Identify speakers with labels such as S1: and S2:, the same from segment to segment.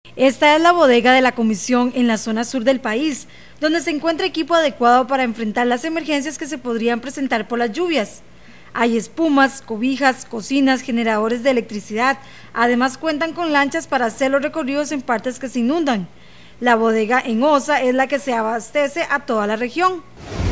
S1: Esta es la bodega de la Comisión en la zona sur del país, donde se encuentra equipo adecuado para enfrentar las emergencias que se podrían presentar por las lluvias. Hay espumas, cobijas, cocinas, generadores de electricidad. Además cuentan con lanchas para hacer los recorridos en partes que se inundan. La bodega en Osa es la que se abastece a toda la región.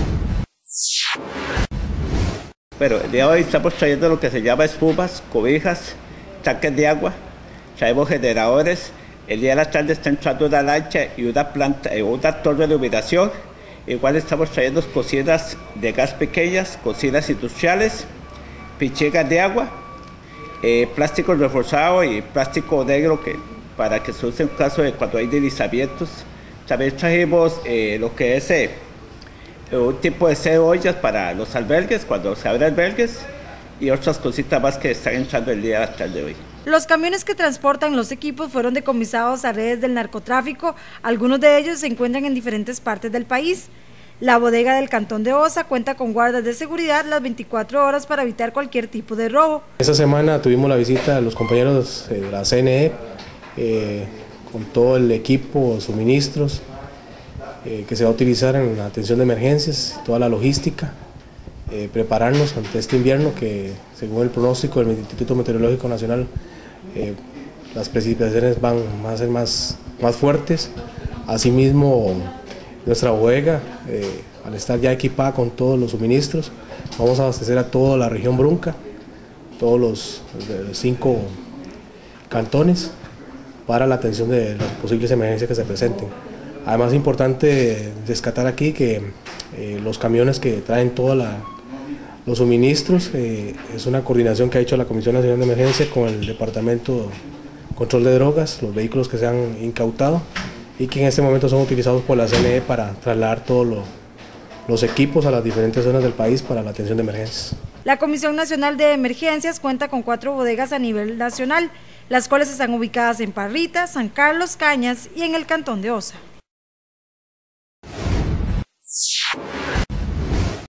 S2: Pero el día de hoy estamos trayendo lo que se llama espumas, cobijas, tanques de agua, traemos generadores. El día de la tarde está entrando una lancha y una torre de iluminación. Igual estamos trayendo cocinas de gas pequeñas, cocinas industriales, pichegas de agua, plástico reforzado y plástico negro para que se use en caso de cuando hay deslizamientos. También trajimos lo que es un tipo de cebollas para los albergues, cuando se abren albergues, y otras cositas más que están entrando el día de la tarde hoy.
S1: Los camiones que transportan los equipos fueron decomisados a redes del narcotráfico. Algunos de ellos se encuentran en diferentes partes del país. La bodega del Cantón de Osa cuenta con guardas de seguridad las 24 horas para evitar cualquier tipo de robo.
S3: Esta semana tuvimos la visita de los compañeros de la CNE, con todo el equipo, suministros, que se va a utilizar en la atención de emergencias, toda la logística, prepararnos ante este invierno que, según el pronóstico del Instituto Meteorológico Nacional, las precipitaciones van a ser más fuertes. Asimismo, nuestra bodega, al estar ya equipada con todos los suministros, vamos a abastecer a toda la región Brunca, todos los 5 cantones, para la atención de las posibles emergencias que se presenten. Además, es importante rescatar aquí que los camiones que traen todos los suministros es una coordinación que ha hecho la Comisión Nacional de Emergencia con el Departamento de Control de Drogas, los vehículos que se han incautado y que en este momento son utilizados por la CNE para trasladar todos los equipos a las diferentes zonas del país para la atención de emergencias.
S1: La Comisión Nacional de Emergencias cuenta con 4 bodegas a nivel nacional, las cuales están ubicadas en Parrita, San Carlos, Cañas y en el Cantón de Osa.